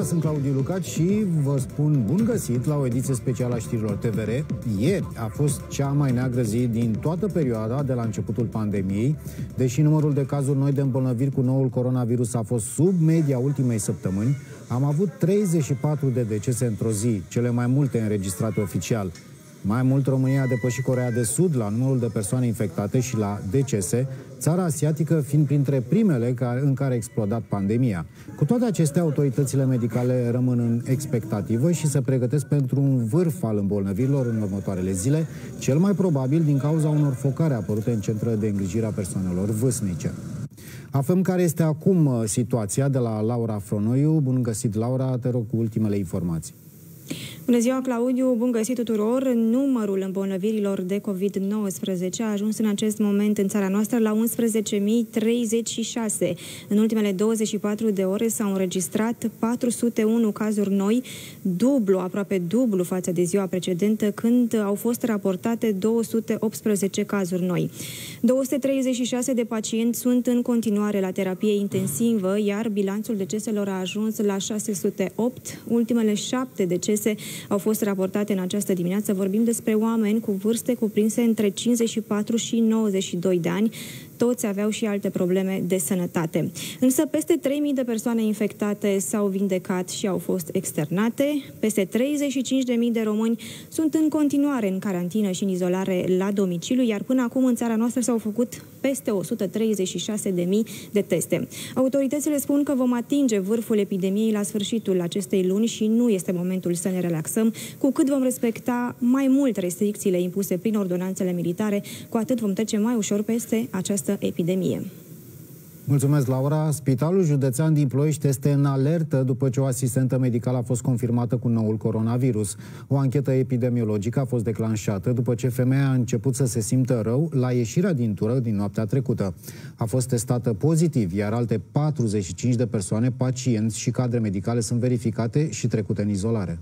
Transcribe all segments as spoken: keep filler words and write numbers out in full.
Laura, sunt Claudiu Lucaci și vă spun bun găsit la o ediție specială a știrilor T V R. Ieri a fost cea mai neagră zi din toată perioada de la începutul pandemiei. Deși numărul de cazuri noi de îmbolnăviri cu noul coronavirus a fost sub media ultimei săptămâni, am avut treizeci și patru de decese într-o zi, cele mai multe înregistrate oficial. Mai mult, România a depășit Coreea de Sud la numărul de persoane infectate și la decese, țara asiatică fiind printre primele în care a explodat pandemia. Cu toate acestea, autoritățile medicale rămân în expectativă și se pregătesc pentru un vârf al îmbolnăvirilor în următoarele zile, cel mai probabil din cauza unor focare apărute în centrele de îngrijire a persoanelor vârstnice. Aflăm care este acum situația de la Laura Fronoiu. Bun găsit, Laura, te rog cu ultimele informații. Bună ziua, Claudiu! Bun găsit tuturor! Numărul îmbolnăvirilor de COVID nouăsprezece a ajuns în acest moment în țara noastră la unsprezece mii treizeci și șase. În ultimele douăzeci și patru de ore s-au înregistrat patru sute unu cazuri noi, dublu, aproape dublu față de ziua precedentă, când au fost raportate două sute optsprezece cazuri noi. două sute treizeci și șase de pacienți sunt în continuare la terapie intensivă, iar bilanțul deceselor a ajuns la șase sute opt. Ultimele șapte decese au fost raportate în această dimineață. Vorbim despre oameni cu vârste cuprinse între cincizeci și patru și nouăzeci și doi de ani. Toți aveau și alte probleme de sănătate. Însă peste trei mii de persoane infectate s-au vindecat și au fost externate. Peste treizeci și cinci de mii de români sunt în continuare în carantină și în izolare la domiciliu, iar până acum în țara noastră s-au făcut peste o sută treizeci și șase de mii de teste. Autoritățile spun că vom atinge vârful epidemiei la sfârșitul acestei luni și nu este momentul să ne relaxăm. Cu cât vom respecta mai mult restricțiile impuse prin ordonanțele militare, cu atât vom trece mai ușor peste această epidemie. Mulțumesc, Laura. Spitalul Județean din Ploiești este în alertă după ce o asistentă medicală a fost confirmată cu noul coronavirus. O anchetă epidemiologică a fost declanșată după ce femeia a început să se simtă rău la ieșirea din tură din noaptea trecută. A fost testată pozitiv, iar alte patruzeci și cinci de persoane, pacienți și cadre medicale sunt verificate și trecute în izolare.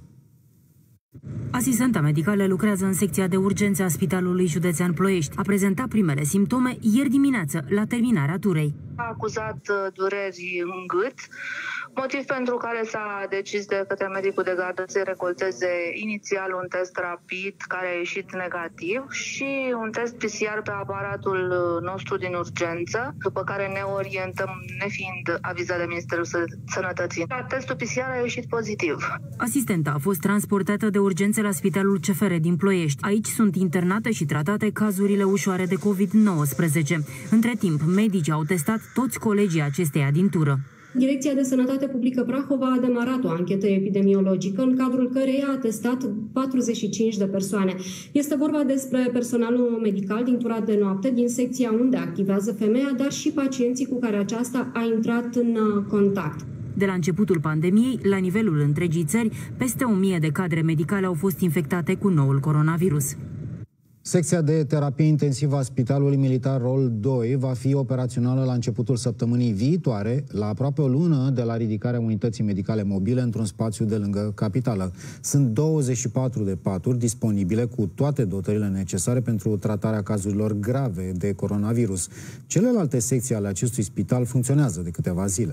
Asistenta medicală lucrează în secția de urgențe a Spitalului Județean Ploiești. A prezentat primele simptome ieri dimineață, la terminarea turei. A acuzat dureri în gât, motiv pentru care s-a decis de către medicul de gardă să recolteze inițial un test rapid care a ieșit negativ și un test P C R pe aparatul nostru din urgență, după care ne orientăm, nefiind avizat de Ministerul Sănătății. Testul P C R a ieșit pozitiv. Asistenta a fost transportată de urgențe la Spitalul C F R din Ploiești. Aici sunt internate și tratate cazurile ușoare de COVID nouăsprezece. Între timp, medicii au testat toți colegii acesteia din tură. Direcția de Sănătate Publică Prahova a demarat o anchetă epidemiologică în cadrul căreia a testat patruzeci și cinci de persoane. Este vorba despre personalul medical din tura de noapte, din secția unde activează femeia, dar și pacienții cu care aceasta a intrat în contact. De la începutul pandemiei, la nivelul întregii țări, peste o mie de cadre medicale au fost infectate cu noul coronavirus. Secția de terapie intensivă a Spitalului Militar Rol doi va fi operațională la începutul săptămânii viitoare, la aproape o lună de la ridicarea unității medicale mobile într-un spațiu de lângă capitală. Sunt douăzeci și patru de paturi disponibile cu toate dotările necesare pentru tratarea cazurilor grave de coronavirus. Celelalte secții ale acestui spital funcționează de câteva zile.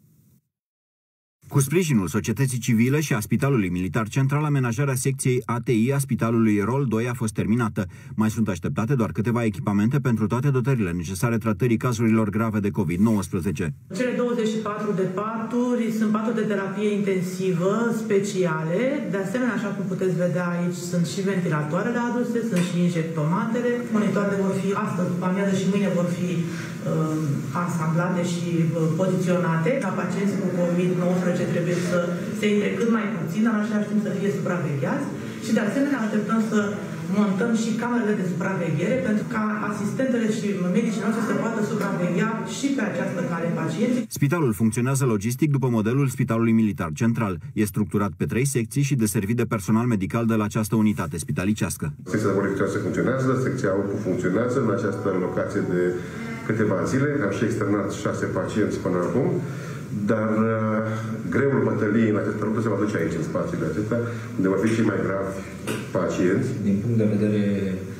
Cu sprijinul societății civile și a Spitalului Militar Central, amenajarea secției A T I a Spitalului Rol doi a fost terminată. Mai sunt așteptate doar câteva echipamente pentru toate dotările necesare tratării cazurilor grave de COVID nouăsprezece. Cele douăzeci și patru de paturi sunt paturi de terapie intensivă speciale. De asemenea, așa cum puteți vedea aici, sunt și ventilatoarele aduse, sunt și injectomatele. Monitoarele vor fi astăzi, după amiază și mâine vor fi uh, asamblate și uh, poziționate. Ca pacienții cu COVID nouăsprezece trebuie să se intre cât mai puțin, în același timp să fie supravegheați și de asemenea așteptăm să montăm și camerele de supraveghere pentru ca asistentele și medicii noștri să poată supraveghea și pe această cale pacienții. Spitalul funcționează logistic după modelul Spitalului Militar Central. E structurat pe trei secții și deservit de personal medical de la această unitate spitalicească. Secția de monitorizare funcționează, secția A U P funcționează în această locație de câteva zile. Am și externat șase pacienți până acum. Dar uh, greul bătăliei în această luptă se va duce aici, în spațiile acestea, unde vor fi cei mai gravi pacienți. Din punct de vedere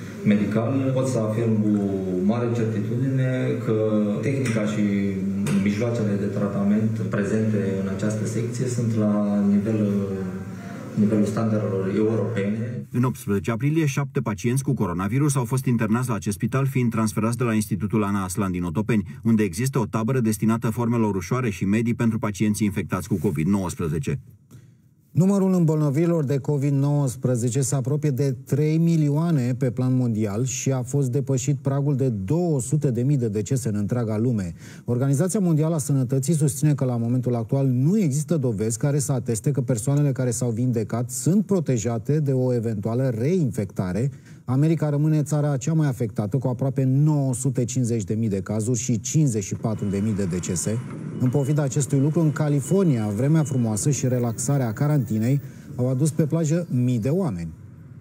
medical, pot să afirm cu mare certitudine că tehnica și mijloacele mijloacele de tratament prezente în această secție sunt la nivelul, nivelul standardelor europene. În optsprezece aprilie, șapte pacienți cu coronavirus au fost internați la acest spital, fiind transferați de la Institutul Ana Aslan din Otopeni, unde există o tabără destinată formelor ușoare și medii pentru pacienții infectați cu COVID nouăsprezece. Numărul îmbolnăvirilor de COVID nouăsprezece se apropie de trei milioane pe plan mondial și a fost depășit pragul de două sute de mii de decese în întreaga lume. Organizația Mondială a Sănătății susține că la momentul actual nu există dovezi care să ateste că persoanele care s-au vindecat sunt protejate de o eventuală reinfectare. America rămâne țara cea mai afectată, cu aproape nouă sute cincizeci de mii de cazuri și cincizeci și patru de mii de decese. În pofida acestui lucru, în California, vremea frumoasă și relaxarea carantinei au adus pe plajă mii de oameni.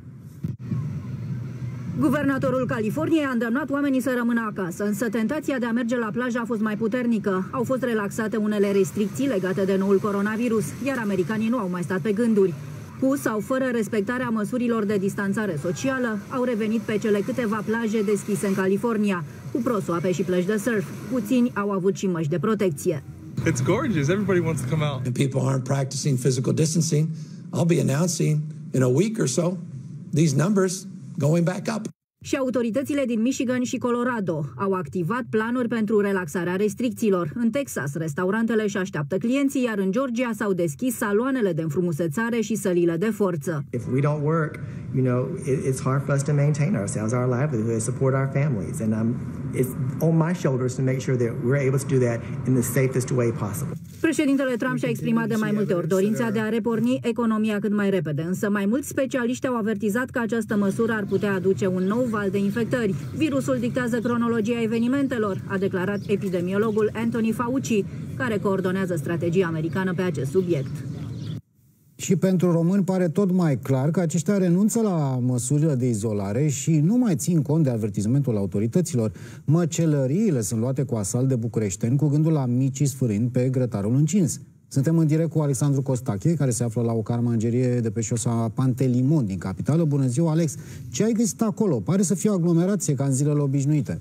Guvernatorul Californiei a îndemnat oamenii să rămână acasă, însă tentația de a merge la plajă a fost mai puternică. Au fost relaxate unele restricții legate de noul coronavirus, iar americanii nu au mai stat pe gânduri. Cu sau fără respectarea măsurilor de distanțare socială, au revenit pe cele câteva plaje deschise în California, cu prosoape și plăci de surf. Puțini au avut și măști de protecție. It's gorgeous. Everybody wants to come out. And people aren't practicing physical distancing. I'll be announcing in a week or so these numbers going back up. Și autoritățile din Michigan și Colorado au activat planuri pentru relaxarea restricțiilor. În Texas, restaurantele își așteaptă clienții, iar în Georgia s-au deschis saloanele de înfrumusețare și sălile de forță. If we don't work, you know, it, it's hard for us to maintain ourselves, our livelihood, support our families, and um, it's on my shoulders to make sure that we're able to do that in the safest way possible. Președintele Trump și-a exprimat de mai multe ori dorința de a reporni economia cât mai repede, însă mai mulți specialiști au avertizat că această măsură ar putea aduce un nou val de infectări. Virusul dictează cronologia evenimentelor, a declarat epidemiologul Anthony Fauci, care coordonează strategia americană pe acest subiect. Și pentru români pare tot mai clar că aceștia renunță la măsurile de izolare și nu mai țin cont de avertizmentul autorităților. Măcelăriile sunt luate cu asalt de bucureșteni cu gândul la micii sfârâni pe grătarul încins. Suntem în direct cu Alexandru Costache, care se află la o carmangerie de pe șoseaua Pantelimon din capitală. Bună ziua, Alex! Ce ai găsit acolo? Pare să fie o aglomerație ca în zilele obișnuite.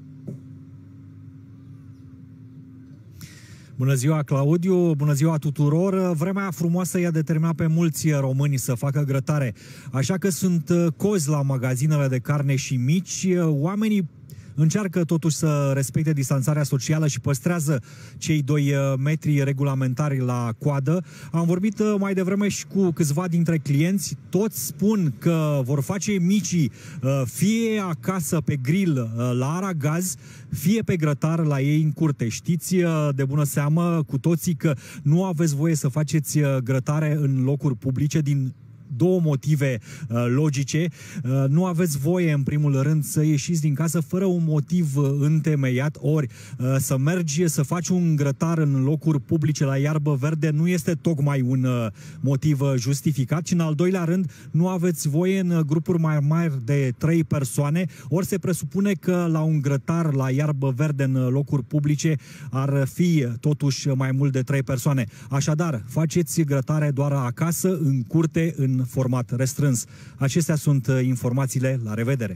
Bună ziua, Claudiu! Bună ziua tuturor! Vremea frumoasă i-a determinat pe mulți români să facă grătare. Așa că sunt cozi la magazinele de carne și mici. Oamenii încearcă totuși să respecte distanțarea socială și păstrează cei doi metri regulamentari la coadă. Am vorbit mai devreme și cu câțiva dintre clienți. Toți spun că vor face micii fie acasă pe grill la aragaz, fie pe grătar la ei în curte. Știți de bună seamă cu toții că nu aveți voie să faceți grătare în locuri publice din două motive uh, logice. Uh, nu aveți voie, în primul rând, să ieșiți din casă fără un motiv uh, întemeiat, ori uh, să mergi să faci un grătar în locuri publice la iarbă verde nu este tocmai un uh, motiv uh, justificat, și în al doilea rând nu aveți voie în uh, grupuri mai mari de trei persoane, ori se presupune că la un grătar la iarbă verde în uh, locuri publice ar fi uh, totuși mai mult de trei persoane. Așadar, faceți grătare doar acasă, în curte, în format restrâns. Acestea sunt informațiile. La revedere!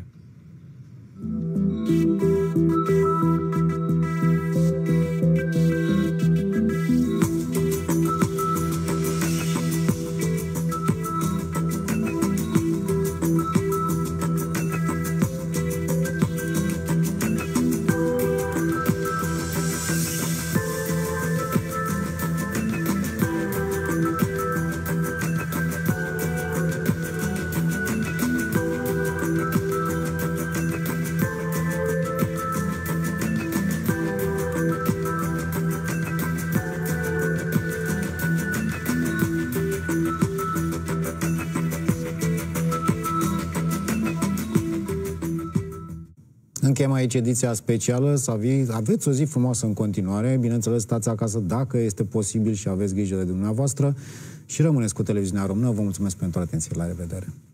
Încheiem aici ediția specială. Să aveți o zi frumoasă în continuare. Bineînțeles, stați acasă dacă este posibil și aveți grijă de dumneavoastră. Și rămâneți cu Televiziunea Română. Vă mulțumesc pentru atenție. La revedere!